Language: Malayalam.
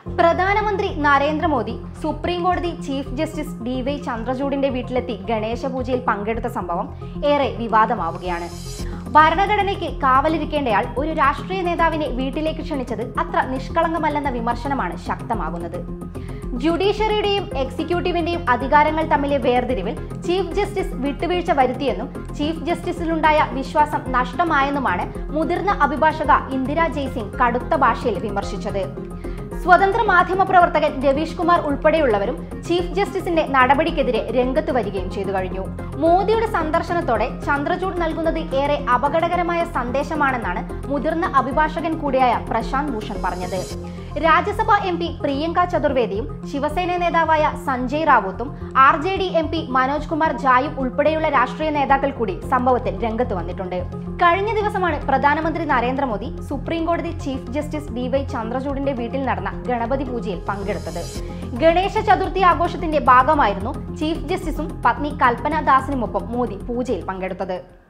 പ്രധാനമന്ത്രി നരേന്ദ്രമോദി സുപ്രീം കോടതി ചീഫ് ജസ്റ്റിസ് DY ചന്ദ്രചൂഡിന്റെ വീട്ടിലെത്തി ഗണേശ പൂജയിൽ പങ്കെടുത്ത സംഭവം ഏറെ വിവാദമാവുകയാണ്. ഭരണഘടനയ്ക്ക് കാവലിരിക്കേണ്ടയാൾ ഒരു രാഷ്ട്രീയ നേതാവിനെ വീട്ടിലേക്ക് ക്ഷണിച്ചത് അത്ര നിഷ്കളങ്കമല്ലെന്ന വിമർശനമാണ് ശക്തമാകുന്നത്. ജുഡീഷ്യറിയുടെയും എക്സിക്യൂട്ടീവിന്റെയും അധികാരങ്ങൾ തമ്മിലെ വേർതിരിവിൽ ചീഫ് ജസ്റ്റിസ് വിട്ടുവീഴ്ച വരുത്തിയെന്നും ചീഫ് ജസ്റ്റിസിലുണ്ടായ വിശ്വാസം നഷ്ടമായെന്നുമാണ് മുതിർന്ന അഭിഭാഷക ഇന്ദിരാ ജയ്സിംഗ് കടുത്ത ഭാഷയിൽ വിമർശിച്ചത്. സ്വതന്ത്ര മാധ്യമ പ്രവർത്തകൻ രവീഷ് കുമാർ ഉൾപ്പെടെയുള്ളവരും ചീഫ് ജസ്റ്റിസിന്റെ നടപടിക്കെതിരെ രംഗത്ത് വരികയും ചെയ്തു കഴിഞ്ഞു. മോദിയുടെ സന്ദർശനത്തോടെ ചന്ദ്രചൂഡ് നൽകുന്നത് ഏറെ അപകടകരമായ സന്ദേശമാണെന്നാണ് മുതിർന്ന അഭിഭാഷകൻ കൂടിയായ പ്രശാന്ത് ഭൂഷൺ പറഞ്ഞത്. രാജ്യസഭാ MP പ്രിയങ്ക ചതുർവേദിയും ശിവസേന നേതാവായ സഞ്ജയ് റാവുത്തും RJD MP മനോജ് കുമാർ ജായും ഉൾപ്പെടെയുള്ള രാഷ്ട്രീയ നേതാക്കൾ കൂടി സംഭവത്തിൽ രംഗത്ത് വന്നിട്ടുണ്ട്. കഴിഞ്ഞ ദിവസമാണ് പ്രധാനമന്ത്രി നരേന്ദ്രമോദി സുപ്രീം കോടതി ചീഫ് ജസ്റ്റിസ് DY ചന്ദ്രചൂഡിന്റെ വീട്ടിൽ നടന്ന ഗണപതി പൂജയിൽ പങ്കെടുത്തത്. ഗണേശ ചതുർത്ഥി ആഘോഷത്തിന്റെ ഭാഗമായിരുന്നു ചീഫ് ജസ്റ്റിസും പത്നി കൽപ്പന ദാസിനുമൊപ്പം മോദി പൂജയിൽ പങ്കെടുത്തത്.